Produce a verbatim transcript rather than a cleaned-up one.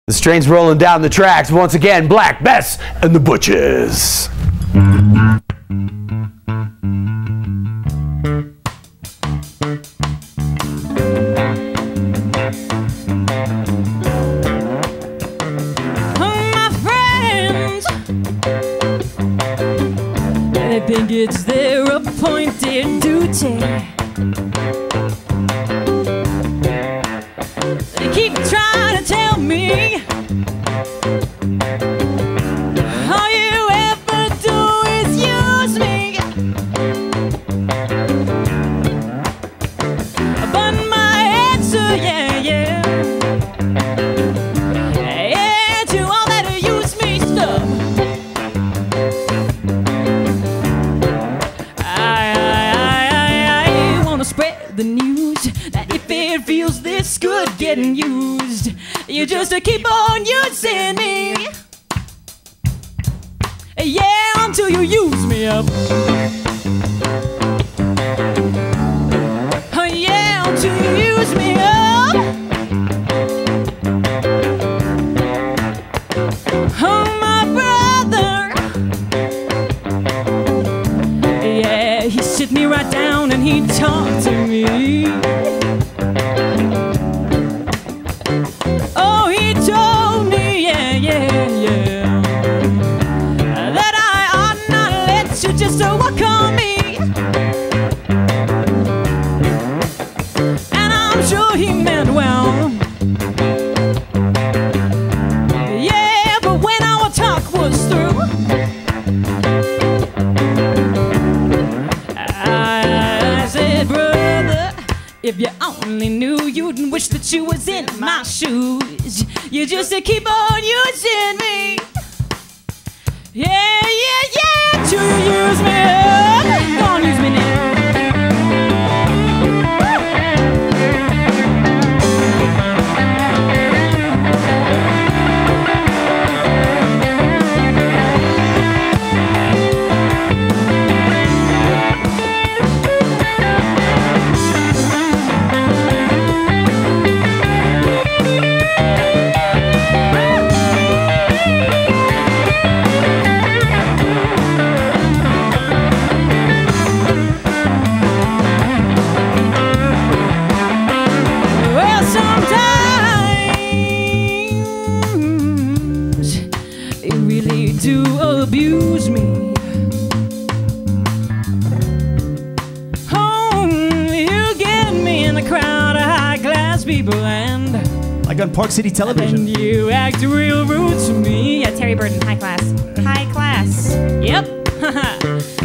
The train's rolling down the tracks. Once again, Black Bess and the Butches. My friends, they think it's their appointed duty. They keep trying to tell me all you ever do is use me, but my answer, yeah, yeah, yeah, to all that use me stuff, I, I, I, I wanna spread the news that if it feels this good getting used, you just keep on using me. Yeah, until you use me up. Oh, yeah, until you use me up. Oh, my brother. Yeah, he sit me right down and he talked to me. Oh, he told me, yeah, yeah, yeah, that I ought not let you just uh, walk on me. And I'm sure he meant well. Yeah, but when our talk was through, I, I said, brother, if you only knew, you'd wish that you was in my shoes. You just uh, keep on using me. Yeah, yeah, yeah, till you use me up. Go on, use me now. Well, sometimes they really do abuse me. Oh, you get me in a crowd of high-class people, and Like on Park City Television. and you act real rude to me. Yeah, Terry Burton, high class. High class. Yep.